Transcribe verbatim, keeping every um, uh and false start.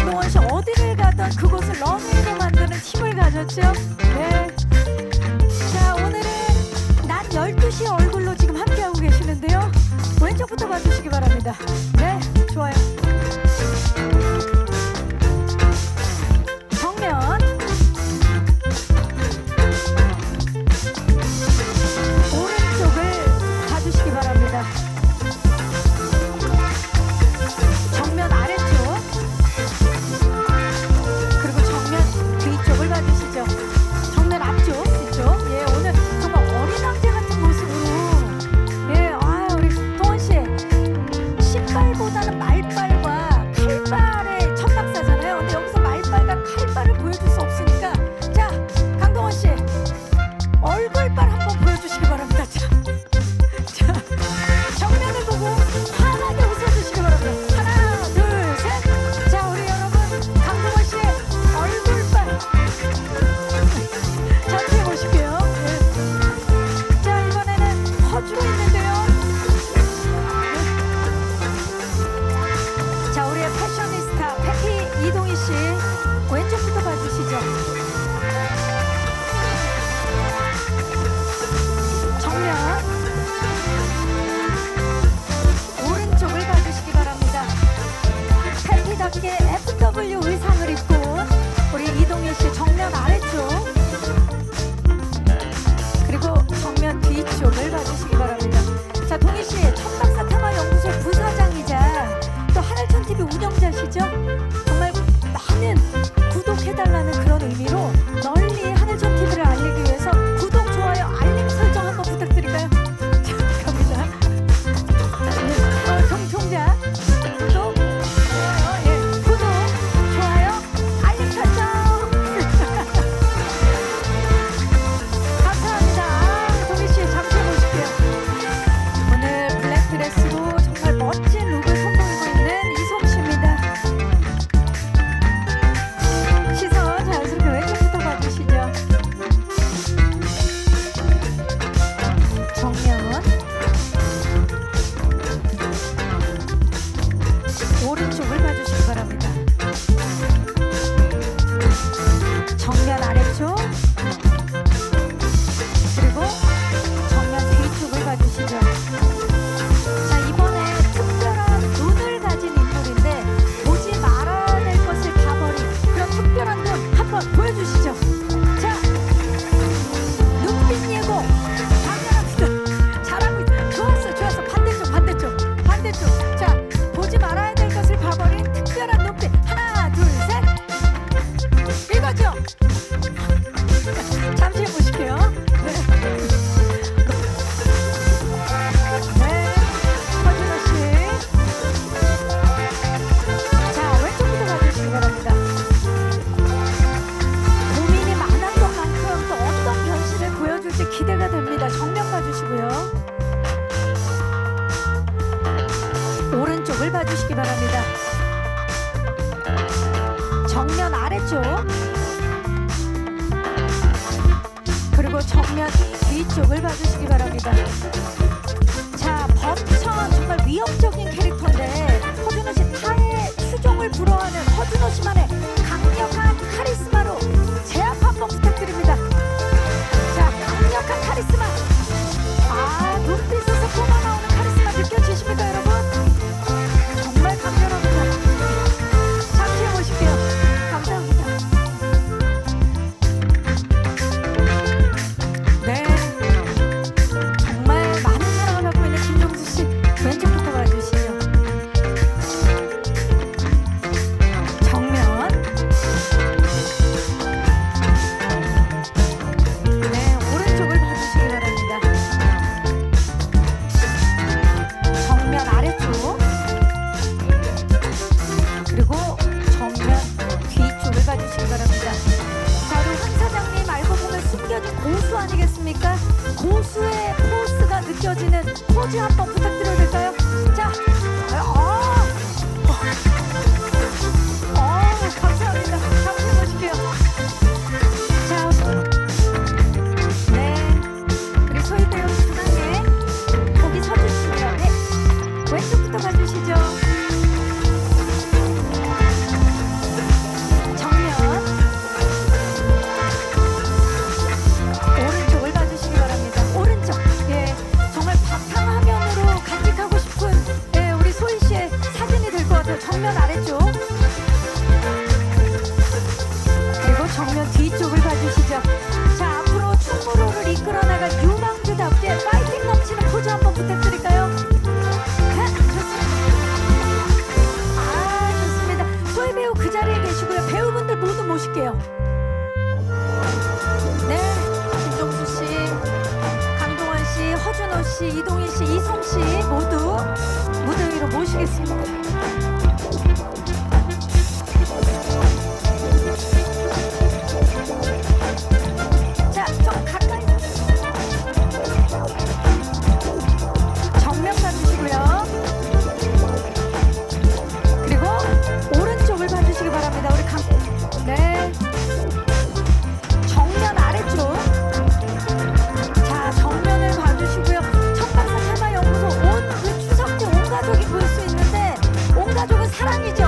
강동원 씨 어디를 가던 그곳을 런웨이로 만드는 힘을 가졌죠. 네. 자, 오늘은 낮 열두 시 얼굴로 지금 함께하고 계시는데요. 왼쪽부터 봐주시기 바랍니다. 네, 좋아요. 정면. 오른쪽을 봐주시기 바랍니다. 정면 아래쪽. 그리고 정면 뒤쪽을 봐주시죠. 정면 앞쪽, 뒤쪽. 예, 오늘 정말 어린 왕자 같은 모습으로. 예, 아, 우리 동원 씨. 신발보다는 말발과 칼발의 천박사잖아요. 근데 여기서 말발과 칼발을 보여줄 수 없으니까. 자, 강동원 씨. 얼굴발 한번 보여주시기 바랍니다. 자, 자, 정면을 보고 환하게 웃어주시기 바랍니다. 하나, 둘, 셋. 자, 우리 여러분 강동원 씨의 얼굴발 자세히 보실게요. 네. 자, 이번에는 허주로 있는데요. 네. 자, 우리의 패셔니스타 패티 이동희 씨 왼쪽부터 봐주시죠. 정면. 오른쪽을 봐주시기 바랍니다. 패티답게 에프더블유 의상을 입고 우리 이동희 씨 정면 아래쪽 그리고 정면 뒤쪽을 봐주시기 바랍니다. 자, 동희 씨 천박사 테마연구소 부사장이자 또 하늘천티비 운영자시죠? 정말 많은 구독해달라는 그런 의미로 널리 하늘천티비를 알리기 위해서 구독, 좋아요, 알림 설정 한번 부탁드릴까요? 자, 갑니다. 예, 어, 종, 종자 또 좋아요, 예, 구독, 좋아요, 알림 설정. 감사합니다. 아, 동희 씨 잠시 보실게요. 오늘 블랙드레스로 정말 멋진 룩을 선보이고 있는 이솜 씨입니다. 시선 자연스럽게 왼쪽부터 봐주시죠. 정면. 오른쪽을 봐주시기 바랍니다. 정면 아래쪽 그리고 정면 뒤쪽을 봐주시죠. 자, 이번에 특별한 눈을 가진 인물인데 보지 말아야 될 것을 봐버린 그런 특별한 눈 한번 보여주시죠. 자, 눈빛 예고 당연합니다. 잘하고 있어요. 좋았어, 좋았어. 반대쪽, 반대쪽, 반대쪽. 자, 보지 말아야 될 것을 봐버린 특별한 눈빛. 하나, 둘, 셋. 이거죠? 잠시 보실게요. 네. 네, 허준호 씨. 자, 왼쪽부터 봐주시기 바랍니다. 고민이 많았던 만큼 또 어떤 변신을 보여줄지 기대가 됩니다. 정면 봐주시고요. 오른쪽을 봐주시기 바랍니다. 정면 아래쪽 그리고 정면 뒤쪽을 봐주시기 바랍니다. 자, 범천 정말 위협적인 캐릭터인데 허준호 씨 타의 추종을 불허하는 허준호 씨만의 강력한 카리스마로 제압 한번 부탁드립니다. 자, 강력한 카리스마. 아, 눈빛에서 뿜어나오는 카리스마 느껴지십니까, 여러분? 정말 강렬합니다. 잠시 해보실게요. 감사합니다. 네, 정말 많은 사랑을 받고 있는 김종수 씨 왼쪽부터 봐주시죠. 정면. 네, 오른쪽을 봐주시기 바랍니다. 정면 아래쪽 그리고 정면 뒤쪽을 봐주시기 바랍니다. 자, 우리 황 사장님 알고 보면 숨겨진 고수 아니겠습니까? 고수의 포스가 느껴지는 포즈 한번 부탁드려도 될까요? 자, 어, 어, 어, 감사합니다. 잠시 보실게요. 자, 네, 우리 소희배우 사장님 거기 서주시고요. 네, 왼쪽부터 봐주시죠. 봐주시죠. 그리고 정면 뒤쪽을 봐주시죠. 자, 앞으로 충무로를 이끌어 나갈 유망주답게 파이팅 넘치는 포즈 한번 부탁드릴까요? 네, 좋습니다. 아, 좋습니다. 소희 배우 그 자리에 계시고요. 배우분들 모두 모실게요. 네, 김종수 씨, 강동원 씨, 허준호 씨, 이동희 씨, 이송 씨 모두 무대 위로 모시겠습니다. 자, 좀 가까이 정면 봐주시고요. 그리고 오른쪽을 봐주시기 바랍니다. 우리 강, 네, 정면 아래쪽. 자, 정면을 봐주시고요. 천박사 테마연구소 온 그 추석때 온 가족이 볼 수 있는데 온 가족은 사랑이죠.